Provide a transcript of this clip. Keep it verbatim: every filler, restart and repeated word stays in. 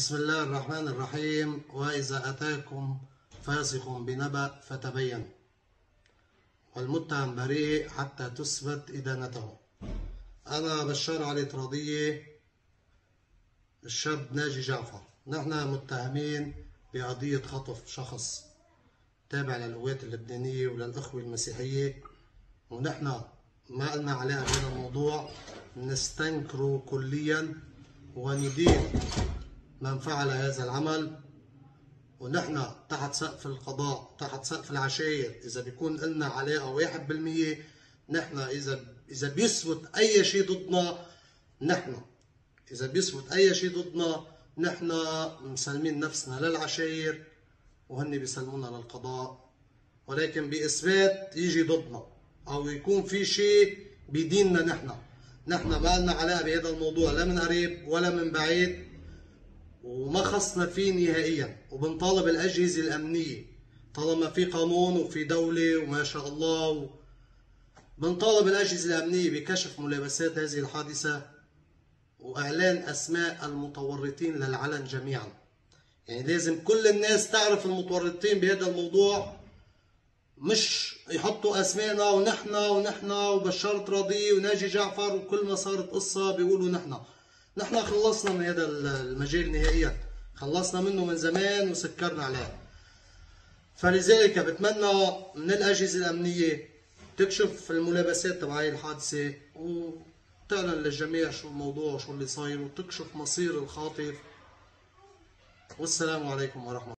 بسم الله الرحمن الرحيم. وإذا أتاكم فاسق بنبأ فتبين والمتهم بريء حتى تثبت إدانته. أنا بشار علي تراضية، الشاب ناجي جعفر. نحن متهمين بقضية خطف شخص تابع للقوات اللبنانية وللأخوة المسيحية، ونحن ما لنا علاقة بهذا الموضوع، نستنكره كليا وندين من فعل هذا العمل. ونحن تحت سقف القضاء، تحت سقف العشاير، إذا بيكون لنا علاقة واحد بالمية، نحن إذا إذا بيثبت أي شيء ضدنا، نحن إذا بيثبت أي شيء ضدنا نحن مسلمين نفسنا للعشاير وهن بيسلمونا للقضاء. ولكن بإثبات يجي ضدنا أو يكون في شيء بديننا، نحن نحن ما لنا علاقة بهذا الموضوع، لا من قريب ولا من بعيد، وما خصنا فيه نهائيا. وبنطالب الأجهزة الأمنية طالما في قانون وفي دولة وما شاء الله، بنطالب الأجهزة الأمنية بكشف ملابسات هذه الحادثة وإعلان أسماء المتورطين للعلن جميعا. يعني لازم كل الناس تعرف المتورطين بهذا الموضوع، مش يحطوا أسمائنا ونحن ونحن وبشار تراضية وناجي جعفر، وكل ما صارت قصة بيقولوا نحن نحن خلصنا من هذا المجال نهائيا، خلصنا منه من زمان وسكرنا عليه. فلذلك بتمنى من الأجهزة الأمنية تكشف الملابسات تبع هاي الحادثة وتعلن للجميع شو الموضوع وشو اللي صاير، وتكشف مصير الخاطف. والسلام عليكم ورحمة الله.